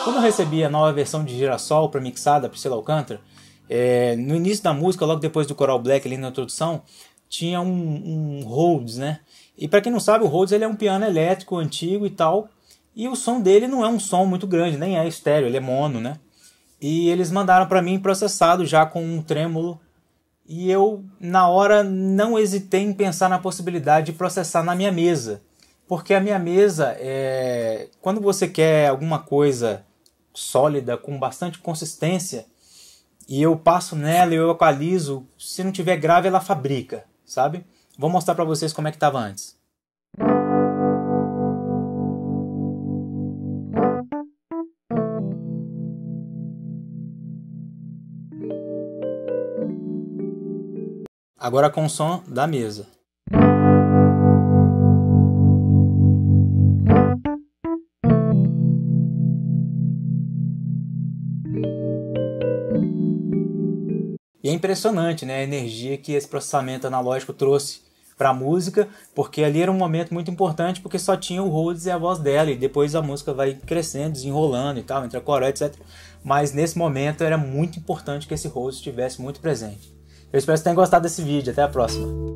Quando eu recebi a nova versão de Girassol para mixar da Priscila Alcântara, no início da música, logo depois do Coral Black ali na introdução, tinha um Rhodes, né? E para quem não sabe, o Rhodes ele é um piano elétrico antigo e tal, e o som dele não é um som muito grande, nem é estéreo, ele é mono, né? E eles mandaram para mim processado já com um trêmulo, e eu na hora não hesitei em pensar na possibilidade de processar na minha mesa, porque a minha mesa, quando você quer alguma coisa sólida, com bastante consistência, e eu passo nela e eu equalizo, se não tiver grave ela fabrica, sabe? Vou mostrar pra vocês como é que tava antes. Agora com o som da mesa. E é impressionante, né, a energia que esse processamento analógico trouxe para a música, porque ali era um momento muito importante, porque só tinha o Rhodes e a voz dela, e depois a música vai crescendo, desenrolando e tal, entre a coral, etc. Mas nesse momento era muito importante que esse Rhodes estivesse muito presente. Eu espero que vocês tenham gostado desse vídeo. Até a próxima.